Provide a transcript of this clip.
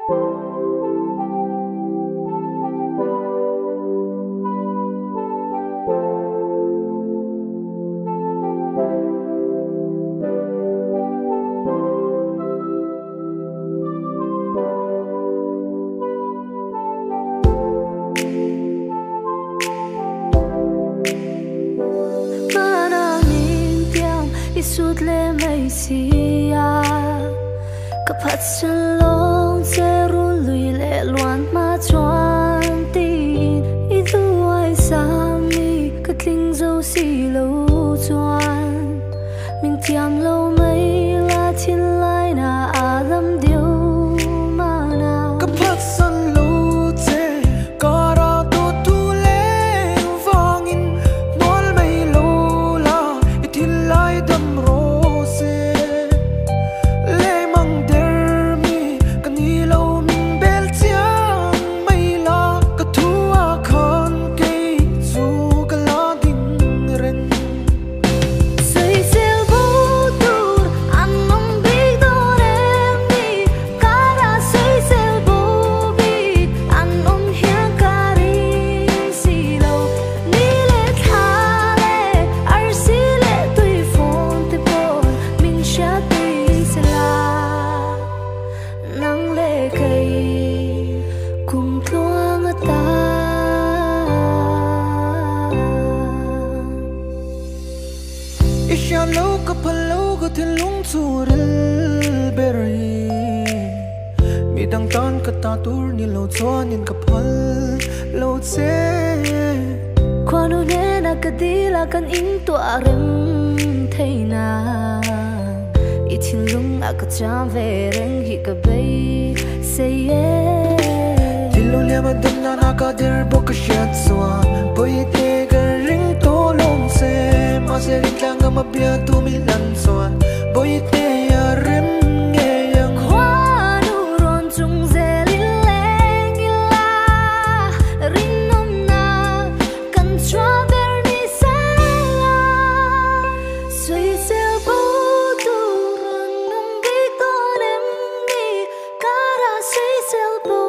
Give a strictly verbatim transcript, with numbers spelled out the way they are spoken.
Suốt lệ mây xia cấp hạt chân long sẽ run lùi lệ loạn mà choan tin ít Duhawisam mi cất linh dâu xì lâu choan mình tiêm lâu mấy là thiên lai na à lâm điều mà nào cấp hạt chân lâu chế có ra tu tu lệ vang in mol mấy lâu là ít thiên lai đâm Isya lâu ka palaw ka tilong suril beri midang tan ka tatur ni lâu chuan in ka phal lâu che kwanu ne na ka dila kan in to arem theina ithin lung a ka cham ve reng hi ka bei say yeah dilo le ma dam na na ka der bo ka shat swa boy te ka ring to long se ma se ring lang ma bia tu mi lan soan boy te ya rem nge yang kwanu ron chung zelin leng ila rin nom na kan chwa ber ni sala sui sel bo tu ron nom bi ton em mi kara sui sel bo